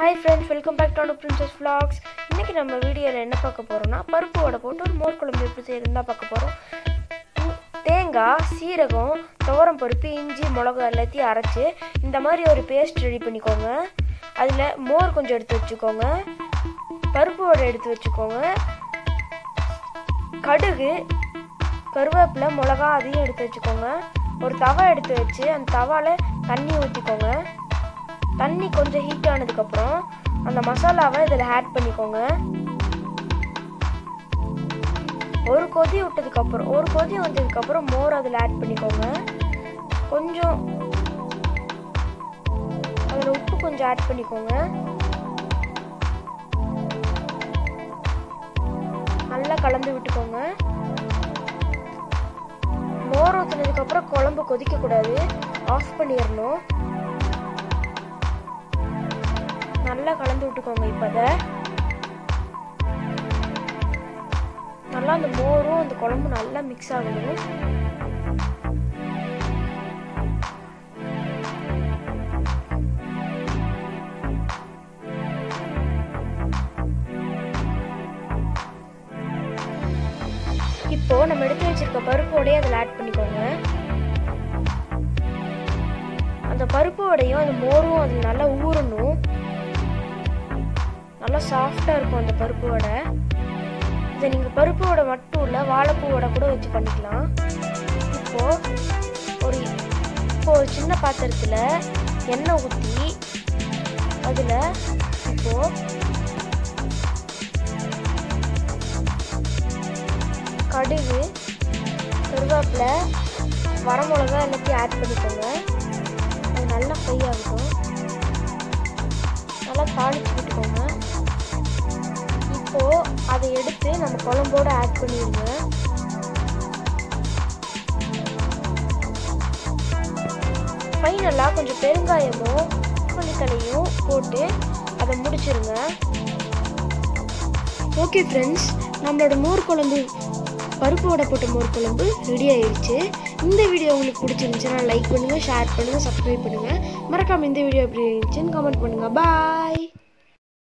Hi friends, welcome back to our Princess Vlogs. இன்னைக்கு நம்ம வீடியோல என்ன பார்க்க போறோம்னா பருப்பு வடை போட்டு ஒரு மோர் குழம்பு எப்படி செய்யறதுன்னு தான் பார்க்க போறோம். தேங்காய், சீரகம், துவரம் பருப்பு, இஞ்சி, மிளகாய் எல்லாத்தையும் அரைச்சு இந்த மாதிரி ஒரு பேஸ்ட் ரெடி பண்ணிக்கோங்க. அதுல மோர் கொஞ்சம் எடுத்து வச்சுக்கோங்க. பருப்பு வடை எடுத்து வச்சுக்கோங்க. கடுகு, கருவேப்பிலை, மிளகாய் அதையும் எடுத்து வச்சுக்கோங்க. ஒரு தவா எடுத்து வச்சு அந்த தவால தண்ணி ஊற்றிக்கோங்க. தண்ணி கொஞ்சம் ஹீட் ஆனதுக்கப்புறம் அந்த மசாலாவை இதில் ஆட் பண்ணிக்கோங்க. ஒரு கொதி வந்ததுக்கப்புறம் மோர் அதில் ஆட் பண்ணிக்கோங்க. கொஞ்சம் அதில் உப்பு கொஞ்சம் ஆட் பண்ணிக்கோங்க. நல்லா கலந்து விட்டுக்கோங்க. மோர் ஊற்றினதுக்கப்புறம் குழம்பு கொதிக்கக்கூடாது, ஆஃப் பண்ணிடணும். நல்லா கலந்து விட்டுக்கோங்க. இப்போ நல்லா அந்த மோரும் அந்த குழம்பு நல்லா மிக்ஸ் ஆகணும். இப்போ நம்ம எடுத்து வச்சிருக்க பருப்போடையே அதில் ஆட் பண்ணிக்கோங்க. அந்த பருப்பு வடையும் அந்த மோரும் அது நல்லா ஊறணும். நல்லா சாஃப்டாக இருக்கும் அந்த பருப்பு வடை. இதை நீங்கள் பருப்பு வடை மட்டும் இல்லை, வாழைப்பூ வடை கூட வச்சு பண்ணிக்கலாம். இப்போ ஒரு சின்ன பாத்திரத்தில் எண்ணெய் ஊற்றி அதில் கடுகு, கருவேப்பிலை, வரமிளகா எல்லாத்தையும் ஆட் பண்ணிக்கோங்க. அது நல்லா ஃப்ரை ஆகட்டும். நல்லா தாளிச்சு விட்டுக்கோங்க. இப்போ அதை எடுத்து நம்ம குழம்போட ஆட் பண்ணிடுங்க. ஃபைனலாக கொஞ்சம் பெருங்காயமும் புளித்தலையும் போட்டு அதை முடிச்சிருங்க. ஓகே ஃப்ரெண்ட்ஸ், நம்மளோட மோர் குழம்பு, பருப்பு வடை போட்ட மோர் குழம்பு ரெடி ஆயிடுச்சு. இந்த வீடியோ உங்களுக்கு பிடிச்சிருந்துச்சுன்னா லைக் பண்ணுங்கள், ஷேர் பண்ணுங்கள், சப்ஸ்கிரைப் பண்ணுங்கள். மறக்காமல் இந்த வீடியோ எப்படி இருந்துச்சுன்னு கமெண்ட் பண்ணுங்கள். பாய்.